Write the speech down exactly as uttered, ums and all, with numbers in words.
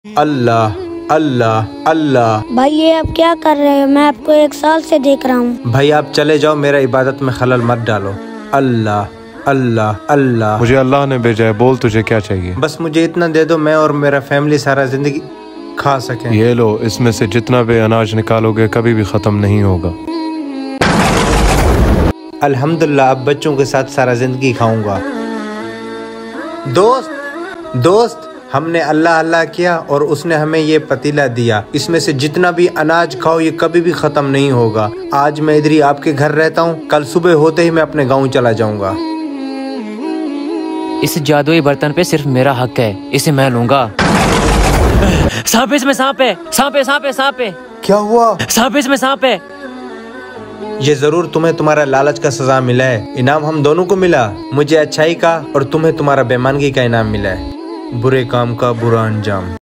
अल्लाह अल्लाह अल्लाह। भाई ये आप क्या कर रहे हो? मैं आपको एक साल से देख रहा हूँ। भाई आप चले जाओ, मेरा इबादत में खलल मत डालो। अल्लाह अल्लाह अल्लाह। मुझे अल्लाह ने भेजा है, बोल तुझे क्या चाहिए। बस मुझे इतना दे दो, मैं और मेरा फैमिली सारा जिंदगी खा सके। ये लो, इसमें से जितना भी अनाज निकालोगे कभी भी खत्म नहीं होगा। अल्हम्दुलिल्लाह, अब बच्चों के साथ सारा जिंदगी खाऊंगा। दोस्त दोस्त हमने अल्लाह अल्लाह किया और उसने हमें ये पतीला दिया, इसमें से जितना भी अनाज खाओ ये कभी भी खत्म नहीं होगा। आज मैं इधर ही आपके घर रहता हूँ, कल सुबह होते ही मैं अपने गाँव चला जाऊंगा। इस जादुई बर्तन पे सिर्फ मेरा हक है, इसे मैं लूंगा। सांप है इसमें, सांप है, सांप है, सांप है, सांप है। क्या हुआ? सांप है इसमें, सांप है। ये जरूर तुम्हें तुम्हारा लालच का सजा मिला है। इनाम हम दोनों को मिला, मुझे अच्छाई का और तुम्हें तुम्हारा बेईमानगी का इनाम मिला है। बुरे काम का बुरा अंजाम।